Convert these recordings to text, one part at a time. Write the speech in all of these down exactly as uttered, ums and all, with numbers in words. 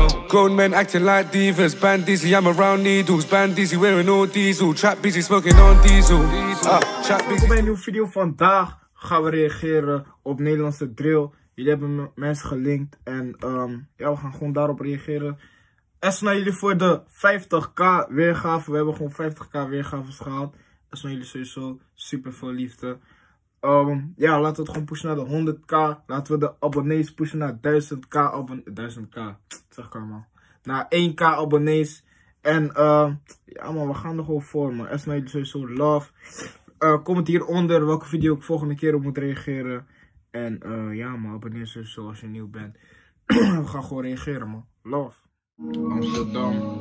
Grown men acting like divas. Band dizzy, I'm around needles. Band dizzy, wearing all diesel. Trap busy, smoking on diesel. Ah, trap busy. Bij een nieuwe video vandaag gaan we reageren op Nederlandse drill. Jullie hebben mensen gelinkt en um, ja, we gaan gewoon daarop reageren. En naar jullie voor de vijftig k weergave. We hebben gewoon vijftig k weergaves gehaald. En naar jullie sowieso super veel liefde. Um, ja, laten we het gewoon pushen naar de honderd k. Laten we de abonnees pushen naar duizend k abonnees. duizend k, zeg ik allemaal. Naar één k abonnees. En uh, ja man, we gaan er gewoon voor man. En naar jullie sowieso love. Uh, comment hieronder welke video ik volgende keer op moet reageren. En uh, ja man, abonneer sowieso als je nieuw bent. We gaan gewoon reageren man. Love. Amsterdam.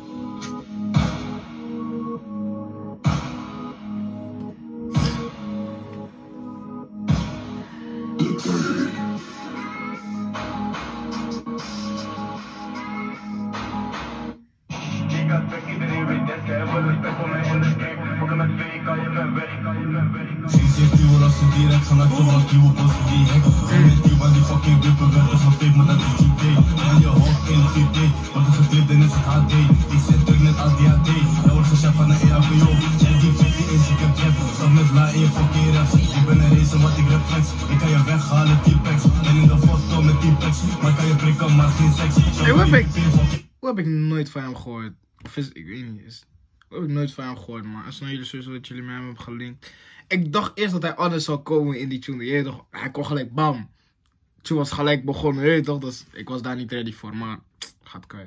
Direct vanuit de was nieuwe posten die hek. Met die van die fucking wippen werd er gefaked, maar dat is G P. En je hoofd in G P, wordt er geklipt en is het H D. Ik zit terug net A D H D, daar wordt gezegd van een E H B O. Check die fifty is, ik heb trap, stap met la in je fucking raps. Ik ben een racer, wat ik rap flex. Ik kan je weghalen, T-Pex. En in de foto met T-Pex, maar kan je prikken, maar geen seks. Hey, hoe heb ik, hoe heb ik nooit van hem gehoord? Of is, ik weet niet, is, hoe heb ik nooit van hem gehoord, man. En snel jullie sowieso dat jullie met hem hebben gelinkt. Ik dacht eerst dat hij anders zou komen in die tune. Je weet toch, hij kon gelijk bam. De tune was gelijk begonnen, je weet toch. Dus ik was daar niet ready voor, maar gaat kwijt.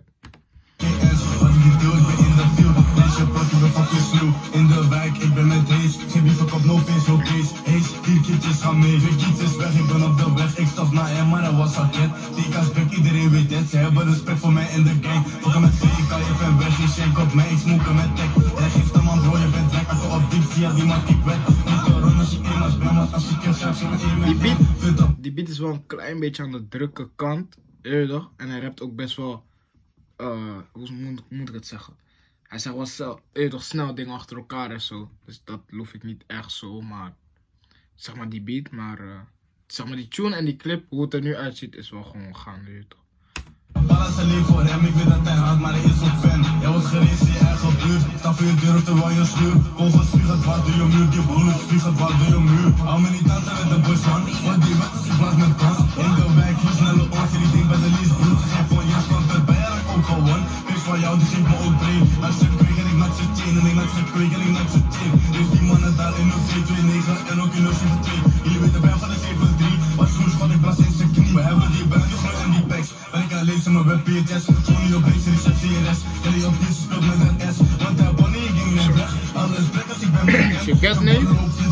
In de wijk, ik ben met Haze. Geen bieven op no face, no case. Haze, vier kindjes gaan mee. Vier kindjes weg, ik ben op de weg. Ik stap naar hem, maar dat was raket. T K's back, iedereen weet het. Ze hebben respect voor mij in de gang. Fokken met V K, je bent weg. Geen shank op mij, ik smoken met tech. Hij geeft hem aan bro, je bent weg. Akka op diep, zie die maak ik wet. Niet te runnen als je iemand bent, want als je kind zelf zo met Die beat, die beat is wel een klein beetje aan de drukke kant. Je weet toch? En hij rapt ook best wel, uh, hoe moet, moet ik het zeggen? Hij zegt wel snel, je toch snel dingen achter elkaar en zo. Dus dat loef ik niet echt zo, maar zeg maar die beat, maar uh, zeg maar die tune en die clip, hoe het er nu uitziet, is wel gewoon gaan, weet je toch. Alles alleen voor hem, ik weet dat hij houdt, maar hij is ook fan. Jij wordt gereisd in je eigen buurt, sta voor je deur terwijl je schuurt. Kogels vliegen dwars door je muur, die bullets vliegen dwars door je muur. Hou me niet dansen met de bus man, want die wet is geplaatst met kans. In de wijk, heel snelle ons, die ding bij de lease broek. Geen voor je stand erbij, en ik ook gewoon. Wees van jou, die geeft me ook breed. Als je kweeg en ik maak ze chain, en ik maak ze kweeg en ik maak ze chain. Dus die mannen daar in de twee twee negen en ook in de zeven twee. Jullie weten bij van de zeven drie, wat soms schat ik blas in zijn knie. We hebben die band, die groot en die packs. Ben ik alleen zijn mijn web P T S, gewoon niet op deze receptie in rest. Jullie op deze speelt met een S, want daar bonnie ging net weg. Alles plek als ik ben met een S. Je kent niet?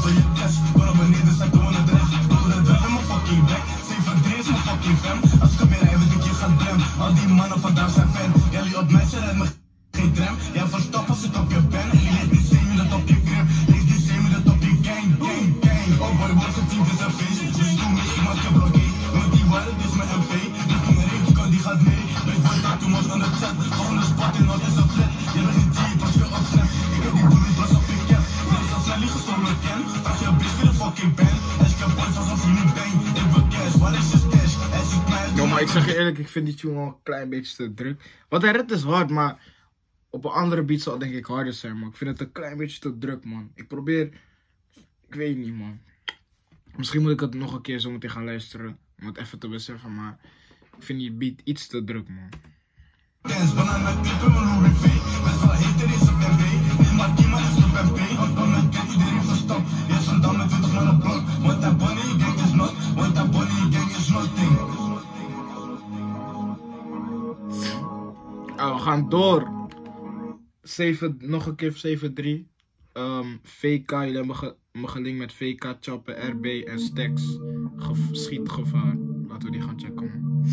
Kom op beneden, zet gewoon het rest. Doe het weg in mijn fucking back. zeven drie is mijn fucking fam. Als ik hem weer rij, weet ik je gaat blem. Al die mannen vandaag zijn fan. Jullie op mij zijn me geen tram. Jij verstapt als het op je pen. En je leert die semi dat op je grip. Lees die semi dat op je gang, gang, gang. Oh boy, wordt het team is een feest. Dus doe me, ik maak je blokkade. Want die waren dus met M V. Dus ging er eentje kan, die gaat mee. Dus wat daar toen was aan de chat. Gewoon een spot in, wat is dat vet. Je bent geen G, pas je opsnap. Ik heb die boel niet pas op je cap. Dus als hij liegen zonder ken. Vraag je bitch wie de fucking ben. En ik heb points alsof je niet bang. Ik wil cash, wat is je stash? En zoek mij. Yo, maar ik zeg je eerlijk, ik vind die tune wel een klein beetje te druk. Wat hij redt is hard, maar op een andere beat zal denk ik harder zijn, man. Ik vind het een klein beetje te druk, man. Ik probeer, ik weet niet, man. Misschien moet ik het nog een keer zo meteen gaan luisteren, om het even te beseffen, maar ik vind die beat iets te druk, man. Dance, banana clip in mijn Louis V. Best wel heet, er is op M B. Nee, maar die man is op M P. Want dan met dit iedereen verstopt. Je is vandaag met twintig man op blok. Want dat bonnie gang is not. Want dat bonnie gang is nothing. Oh, we gaan door. zeven, nog een keer zeven drie. Um, V K, jullie hebben ge, me gelinkt met V K, Chappen, R B en Stacks. Ge, schietgevaar. Laten we die gaan checken, man.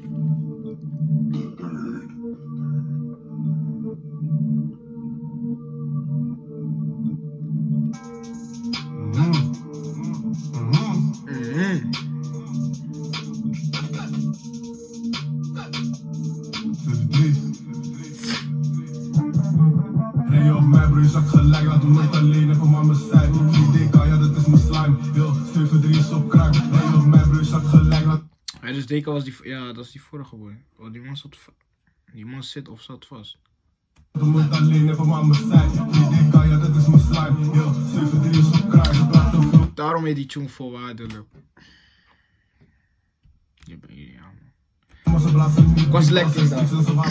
zak gelijk, laat hem nooit alleen en kom aan mijn zij. V D K, ja dat is mijn slime. Yo, zeven drie is op krak. Hey, op mijn broer zak gelijk, laat... Ja, dus D K was die, ja, dat is die vorige boy. Oh, die man zat... Die man zit of zat vast. Je moet alleen even maar mijn zijn. Die kan, ja, dat is mijn slime. Yo, zeven drie is op kruis. Daarom is die tune voorwaardelijk. Je bent hier, ja, man. Ik was lekker daar.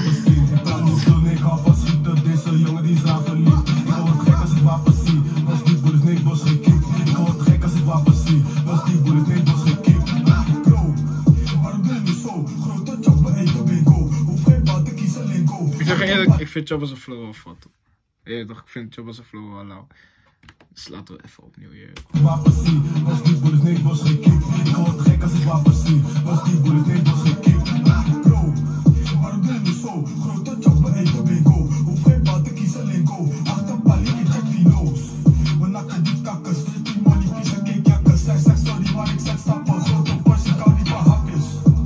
Ik hou van schieten, deze jongen die is raar verliefd. Ik word gek als ik wapens zie. Was die bullet, nee, bos gekikt. Ik word gek als ik wapens zie. Was die bullet, nee, bos gekikt. Bro, waarom ben je zo? Grote chopper, even bingo. Hoef geen bal te kiezen, lingo. Ik zeg eerlijk, ik vind Chopper's flow wel fat. Ja, toch, ik vind Chopper's flow wel lauw. Dus laten we even opnieuw hier. Wapens zie, was die bullet, nee, bos gekikt. Ik word gek als ik wapens zie. Was die bullet, nee, bos gekikt. Bro, waarom ben je zo? Grote chopper, even bingo. Hoef geen bal te kiezen, lingo. Achter palie, ik check vino's. We nakken die kakken, strip die money, vieze keekjakkers. Zeg, zeg, sorry, maar ik zeg stappen. Grote portie, kan niet van hakjes.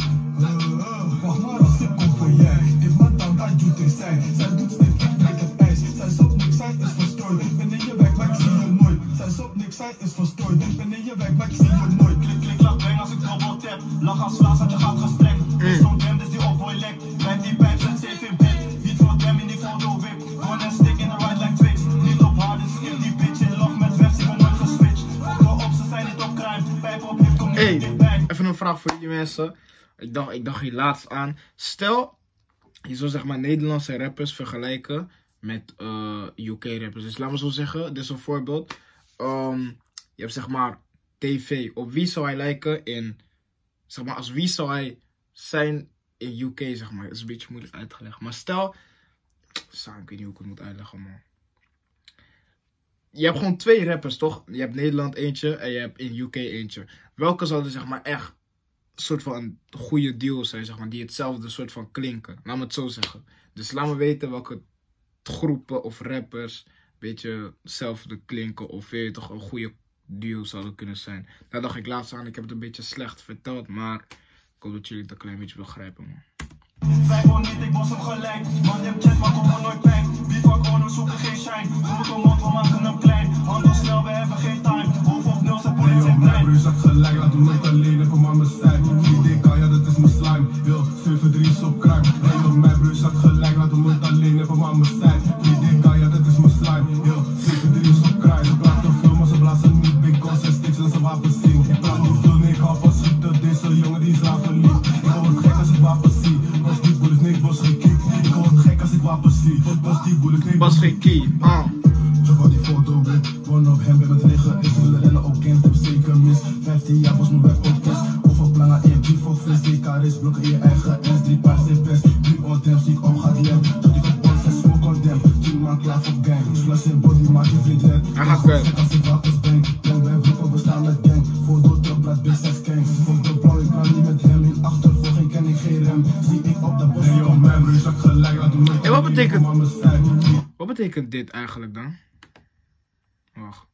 Wacht maar als ik kom voor jij. Geef me dan dat doet ik zijn. Zij doet snip, ik breek het ijs. Zij zoekt niks, zij is verstrooid. Ben in je werk, maar ik zie je nooit. Zij zoekt niks, zij is verstrooid. Ben in je werk, maar ik zie je nooit. Klik, klik, lach, bang als ik double tap. Lach als slaas, want je gaat gesprek. Is zo'n dem, dus die opboy lek. Bij die pijp zet safe in bed. Niet voor dem in die foto whip. Gewoon een stick in de right like Twix. Niet op harde skip, die bitch in love met webs, ik ben nooit geswitcht. Go op, ze zijn niet op crime. Pijp op, hip, kom niet Hey, dichtbij. even een vraag voor jullie mensen. Ik dacht, ik dacht hier laatst aan. Stel, je zou zeg maar Nederlandse rappers vergelijken met uh, U K rappers. Dus laten we zo zeggen, dit is een voorbeeld. Um, je hebt zeg maar T V. Op wie zou hij lijken in, zeg maar, als wie zou hij zijn in U K, zeg maar. Dat is een beetje moeilijk uit te leggen. Maar stel, zo, ik weet niet hoe ik het moet uitleggen, man. Je hebt gewoon twee rappers, toch? Je hebt Nederland eentje en je hebt in U K eentje. Welke zouden zeg maar echt een soort van een goede deal zijn, zeg maar, die hetzelfde soort van klinken? Laat me het zo zeggen. Dus laat me weten welke groepen of rappers een beetje hetzelfde klinken of weet je toch een goede duo zouden kunnen zijn. Daar dacht ik laatst aan, ik heb het een beetje slecht verteld, maar ik hoop dat jullie het een klein beetje begrijpen, man. Zij gewoon niet, ik was hem gelijk. Man, je hebt chat, maar kom er nooit bij. Wie van gewoon, we zoeken geen shine. Grote mond, we maken hem klein. Handel snel, we hebben geen time. Hoofd op nul, zijn politie en trein. Mijn zak gelijk, laat hem nooit alleen, even maar mijn stijl. Die kan, ja, dat is mijn slime. Yo, zeven drie is op crime. Hey, yo, mijn broer zak gelijk, laat hem nooit alleen, even maar mijn stijl. Die kan, ja, dat is mijn slime. Yo, zeven drie is op crime. Ze praten veel, maar ze blazen niet. Big guns en sticks en ze wapens zien. Ik praat niet veel, nee, ik hou van schieten. Deze jongen die is raar verliefd. Ik word gek als ik wapens zie. Was die bullet, nee, bos gekikt. Ik word gek als ik wapens zie. Was die bullet, nee, Bas geen key, ah. Check al die foto wit. One op hem bij met liggen. Ik wil rennen ook kind, heb zeker mis. vijftien jaar was mijn werk ook test. Over plannen in die voor vis. D K is blokken in je eigen S. Drie paars in best. Drie oordem, zie ik op gaat lem. Tot ik op ons en smoke on them. Tien man klaar voor gang. Flash in body, maak je vriend red. Hij gaat wel. Gek als ik wapens ben. Young ben vroeger, we staan met gang. Voor door de blad, big sex gang. Fuck de blauw, ik praat niet met hem. In achtervolging ken ik geen rem. Zie ik op de bos. Hey yo, mijn broer zak gelijk. Laat hem nooit. En wat betekent, wat betekent dit eigenlijk dan? Wacht.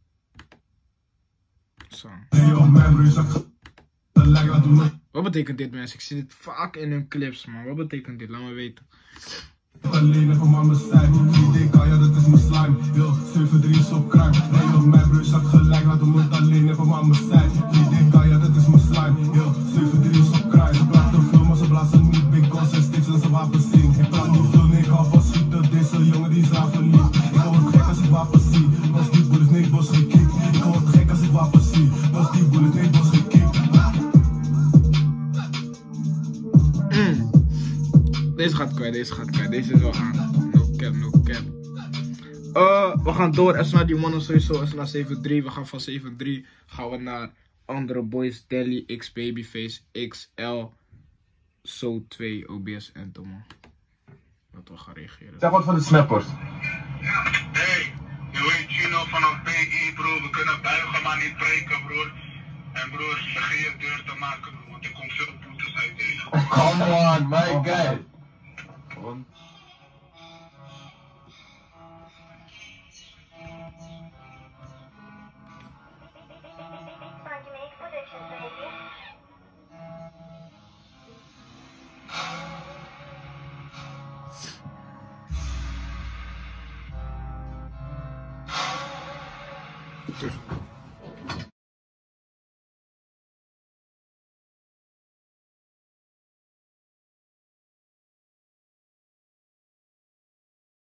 Zo. Hey yo, mijn broer zak gelijk. Laat hem nooit. Wat betekent dit, mensen? Ik zie dit vaak in hun clips, man. Wat betekent dit? Laat me weten. Alleen even maar mijn stijl. Die kan, ja, dat is mijn slime. Yo, zeven drie is op crime. Hey yo, mijn broer zak gelijk. Laat hem nooit alleen, even maar mijn stijl. Die kan, ja, dat is mijn slime. Yo, zeven drie is op crime. Ze praten veel, maar ze blazen niet. Big guns en sticks en ze wapens zien. Ik praat niet veel, nee, ik hou van schieten. Deze jongen die is raar verliefd. Ik word gek als ik wapens zie. Was die bullet, nee, bos gekikt. Ik word gek als ik wapens zie. Was die bullet, nee, bos gekikt. Mm. Deze gaat kwijt, deze gaat kwijt. Deze is wel aan. No cap, no cap. Uh, we gaan door. Even naar die mannen sowieso. Even naar zeven drie. We gaan van zeven drie gaan we naar andere boys. Deli, X Babyface, X L, So twee, O B S en Thomas. Dat we gaan reageren. Zeg wat van de snappers. Hey, je weet Chino vanaf P I, bro. We kunnen buigen, maar niet breken, broer. En broer, zeg je deur te maken, broer, want er komt veel boetes uitdelen. Come on, my guy. Want...